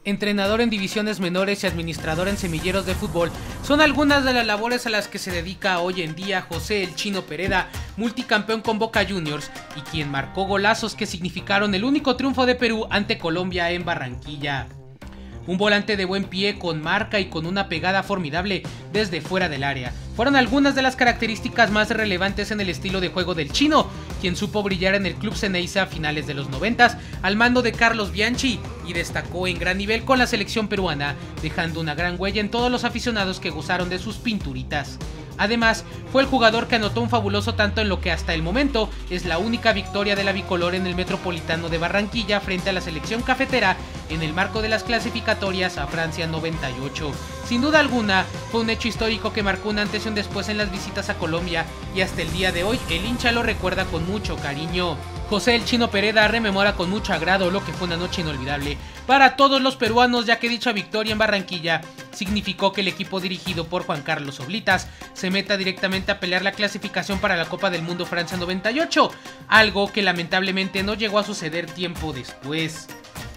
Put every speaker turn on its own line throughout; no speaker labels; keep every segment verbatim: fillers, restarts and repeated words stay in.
entrenador en divisiones menores y administrador en semilleros de fútbol, son algunas de las labores a las que se dedica hoy en día José El Chino Pereda, multicampeón con Boca Juniors y quien marcó golazos que significaron el único triunfo de Perú ante Colombia en Barranquilla. Un volante de buen pie, con marca y con una pegada formidable desde fuera del área. Fueron algunas de las características más relevantes en el estilo de juego del Chino, quien supo brillar en el Club Ceneice a finales de los noventas al mando de Carlos Bianchi y destacó en gran nivel con la selección peruana, dejando una gran huella en todos los aficionados que gozaron de sus pinturitas. Además, fue el jugador que anotó un fabuloso tanto en lo que hasta el momento es la única victoria de la bicolor en el Metropolitano de Barranquilla frente a la selección cafetera en el marco de las clasificatorias a Francia noventa y ocho. Sin duda alguna, fue un hecho histórico que marcó un antes y un después en las visitas a Colombia y hasta el día de hoy el hincha lo recuerda con mucho cariño. José El Chino Pereda rememora con mucho agrado lo que fue una noche inolvidable para todos los peruanos, ya que dicha victoria en Barranquilla significó que el equipo dirigido por Juan Carlos Oblitas se meta directamente a pelear la clasificación para la Copa del Mundo Francia noventa y ocho, algo que lamentablemente no llegó a suceder tiempo después.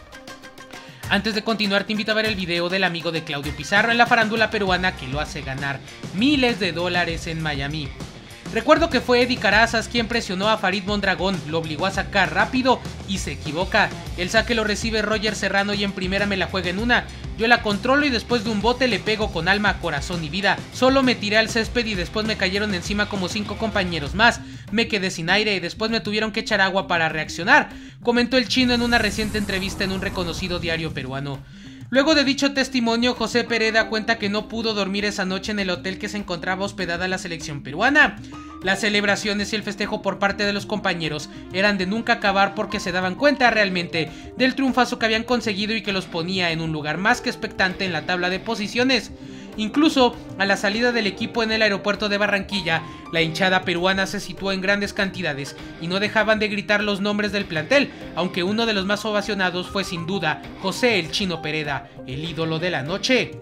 Antes de continuar, te invito a ver el video del amigo de Claudio Pizarro en la farándula peruana que lo hace ganar miles de dólares en Miami. Recuerdo que fue Eddie Carazas quien presionó a Farid Mondragón, lo obligó a sacar rápido y se equivoca. El saque lo recibe Roger Serrano y en primera me la juega en una. Yo la controlo y después de un bote le pego con alma, corazón y vida. Solo me tiré al césped y después me cayeron encima como cinco compañeros más. Me quedé sin aire y después me tuvieron que echar agua para reaccionar, comentó el Chino en una reciente entrevista en un reconocido diario peruano. Luego de dicho testimonio, José Pereda cuenta que no pudo dormir esa noche en el hotel que se encontraba hospedada la selección peruana. Las celebraciones y el festejo por parte de los compañeros eran de nunca acabar porque se daban cuenta realmente del triunfazo que habían conseguido y que los ponía en un lugar más que expectante en la tabla de posiciones. Incluso a la salida del equipo en el aeropuerto de Barranquilla, la hinchada peruana se situó en grandes cantidades y no dejaban de gritar los nombres del plantel, aunque uno de los más ovacionados fue sin duda José El Chino Pereda, el ídolo de la noche.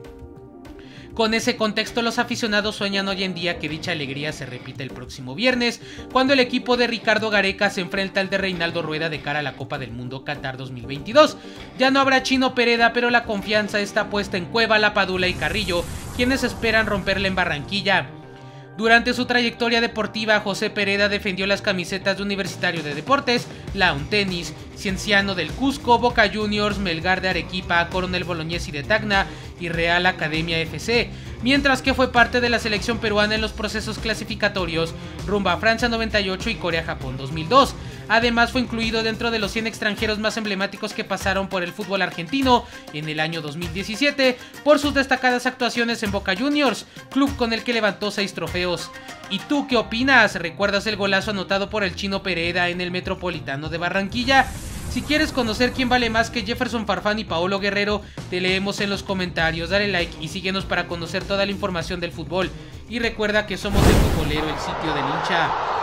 Con ese contexto, los aficionados sueñan hoy en día que dicha alegría se repita el próximo viernes, cuando el equipo de Ricardo Gareca se enfrenta al de Reinaldo Rueda de cara a la Copa del Mundo Qatar dos mil veintidós. Ya no habrá Chino Pereda, pero la confianza está puesta en Cueva, Lapadula y Carrillo, quienes esperan romperla en Barranquilla. Durante su trayectoria deportiva, José Pereda defendió las camisetas de Universitario de Deportes, Lawn Tennis, Cienciano del Cusco, Boca Juniors, Melgar de Arequipa, Coronel Bolognesi de Tacna y Real Academia F C, mientras que fue parte de la selección peruana en los procesos clasificatorios rumbo a Francia noventa y ocho y Corea-Japón dos mil dos. Además fue incluido dentro de los cien extranjeros más emblemáticos que pasaron por el fútbol argentino en el año dos mil diecisiete por sus destacadas actuaciones en Boca Juniors, club con el que levantó seis trofeos. ¿Y tú qué opinas? ¿Recuerdas el golazo anotado por el Chino Pereda en el Metropolitano de Barranquilla? Si quieres conocer quién vale más que Jefferson Farfán y Paolo Guerrero, te leemos en los comentarios, dale like y síguenos para conocer toda la información del fútbol. Y recuerda que somos El Futbolero, el sitio del hincha.